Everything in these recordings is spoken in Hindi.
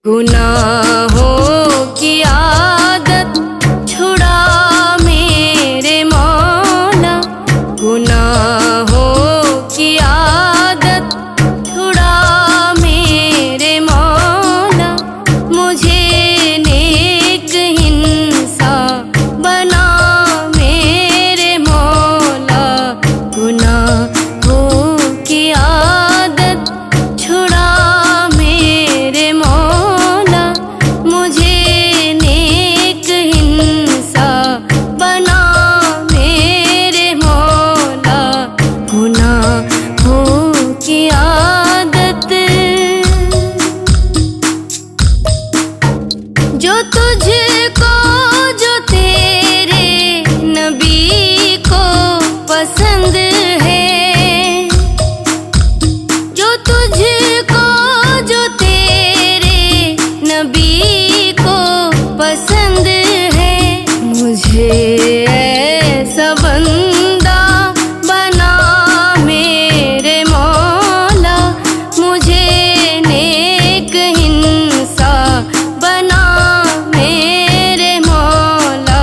गुनाहों की आदत छुड़ा मेरे मौला, गुनाहों की आदत छुड़ा मेरे मौला, मुझे नेक इंसान बना मेरे मौला। गुनाहों की आदत छुड़ा मेरे मौला, मुझे नेक इंसान बना मेरे मौला। गुनाहों की आदत जो तुझको, जो तेरे नबी को पसंद है, जो तुझको, जो तेरे नबी को पसंद है, मुझे ऐसा बंदा बना मेरे मौला, मुझे नेक इंसान बना मेरे मौला।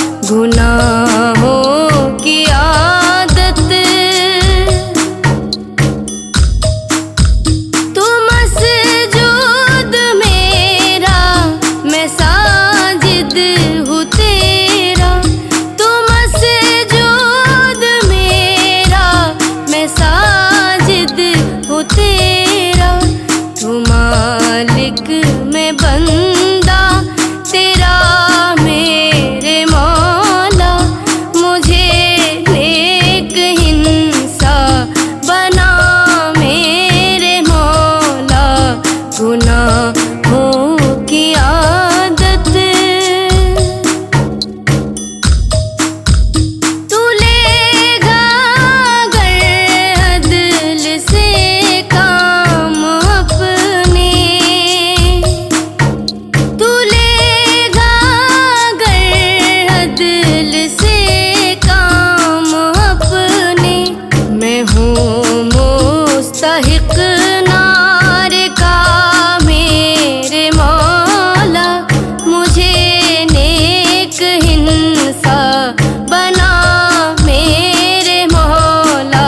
गुनाहों की आदत तू मस्जिद मेरा, मैं साजिद हूँ तेरा, तू मस्जिद मेरा, मैं साजिद हूँ तेरा, तू मालिक मैं बंदा तेरा मेरे मौला, मुझे नेक इंसान बना मेरे मौला। गुनाहों की आदत तू लेगा अगर अदल से काम अपने, तू लेगा अगर अदल से काम अपने, मैं हूँ मुस्तहिक नार का मेरे मौला, मुझे नेक इंसान बना मेरे मौला।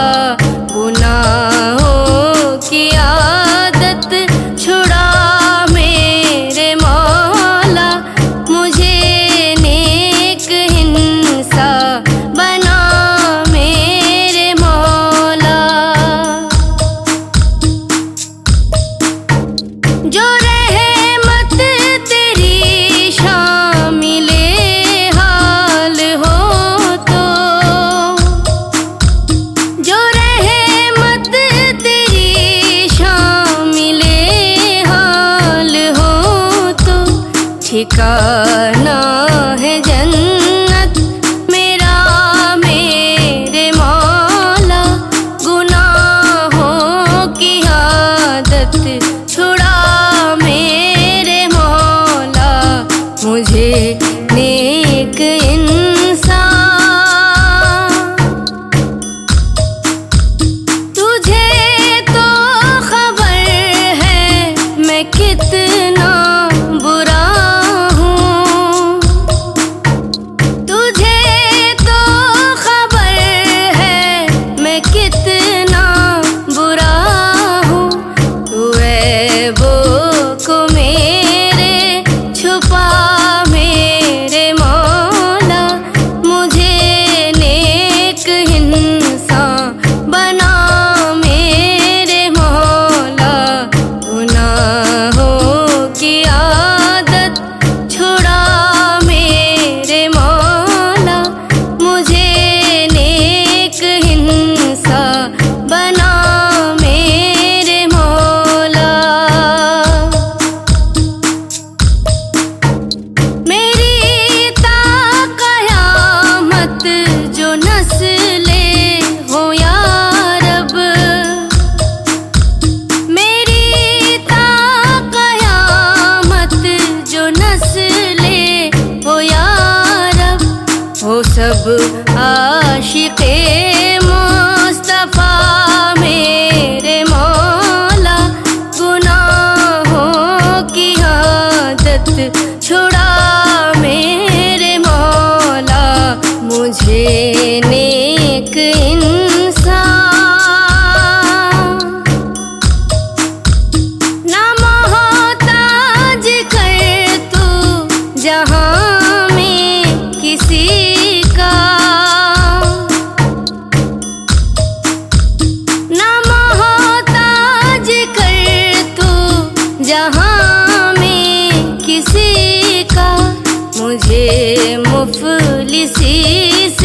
गुनाहों की आदत छुड़ा मेरे मौला, मुझे नेक इंसान बना मेरे मौला। जो रहमत तेरी शामिले हाल हो तो, जो रहमत तेरी शामिले हाल हो तो, ठिकाना है जन्नत मेरा मेरे मौला। गुनाहों की आदत छुड़ा मेरे मौला, मुझे नेक इंसान। तुझे तो खबर है मैं कितना बुरा हूँ, तुझे तो खबर है मैं कितना बुरा हूँ, तू ऐबों को मेरे छुपा मेरे मौला, मुझे नेक इंसान बना मेरे मौला। गुनाहों की आदत छुड़ा मेरे मौला, मुझे नेक इंसान बना मेरे मौला। मेरी ता कयामत जो नस्ले हो या रब, मेरी ता कयामत जो नस्ले हो या रब, हो सब आशिक़े मुस्तफ़ा मेरे मौला। गुनाहों की मत छुड़ा मेरे मौला मुझे नेक इंसान। ना मोहताज कर तू जहां में किसी का, ना मोहताज कर तू जहां में किसी का, मुझे मुफलिसी